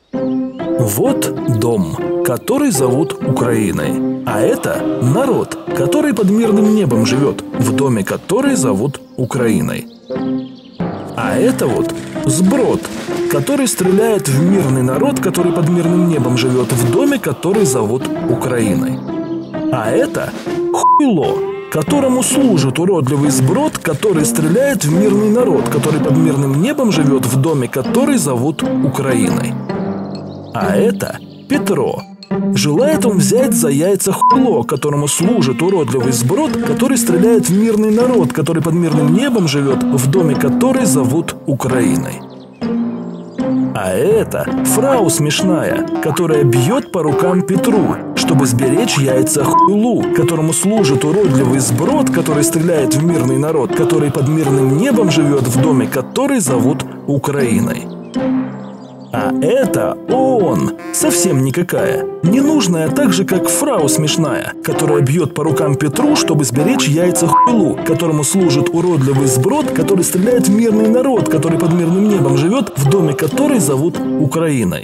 Вот дом, который зовут Украиной. А это народ, который под мирным небом живет, в доме, который зовут Украиной. А это вот сброд, который стреляет в мирный народ, который под мирным небом живет, в доме, который зовут Украиной. А это хуйло, которому служит уродливый сброд, который стреляет в мирный народ, который под мирным небом живет, в доме, который зовут Украиной. А это Петро. Желает он взять за яйца хуйло, которому служит уродливый сброд, который стреляет в мирный народ, который под мирным небом живет, в доме, который зовут Украиной. А это фрау смешная, которая бьет по рукам Петру, чтобы сберечь яйца хуйлу, которому служит уродливый сброд, который стреляет в мирный народ, который под мирным небом живет, в доме, который зовут Украиной. А это ООН, совсем никакая, ненужная так же, как фрау смешная, которая бьет по рукам Петру, чтобы сберечь яйца хуйлу, которому служит уродливый сброд, который стреляет в мирный народ, который под мирным небом живет, в доме, который зовут Украиной.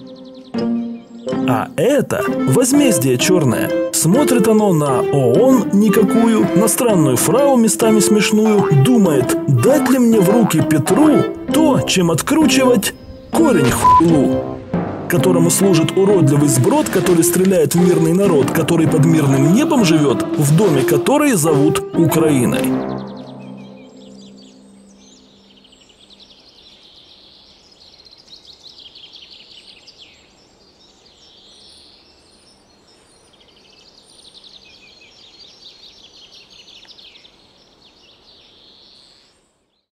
А это возмездие черное. Смотрит оно на ООН никакую, на странную фрау местами смешную, думает, дать ли мне в руки Петру то, чем откручивать корень хуйлу, которому служит уродливый сброд, который стреляет в мирный народ, который под мирным небом живет, в доме, который зовут Украиной.